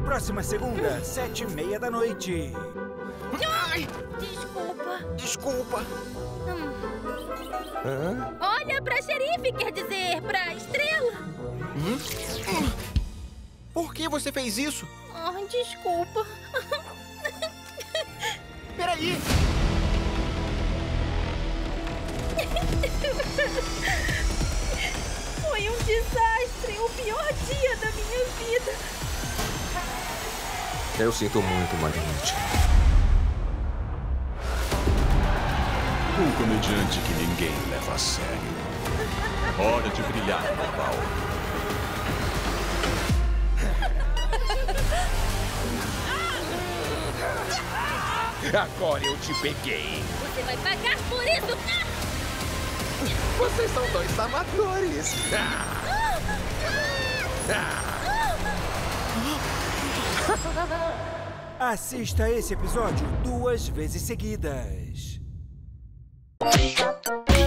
Próxima segunda, 7h30 da noite. Ai! Desculpa. Olha pra xerife, quer dizer, pra estrela. Por que você fez isso? Desculpa. Peraí! Foi um desastre, o pior dia da minha vida. Eu sinto muito, Marinette. Um comediante que ninguém leva a sério. Hora de brilhar, Naval. Agora eu te peguei. Você vai pagar por isso. Vocês são dois amadores. Assista esse episódio 2 vezes seguidas.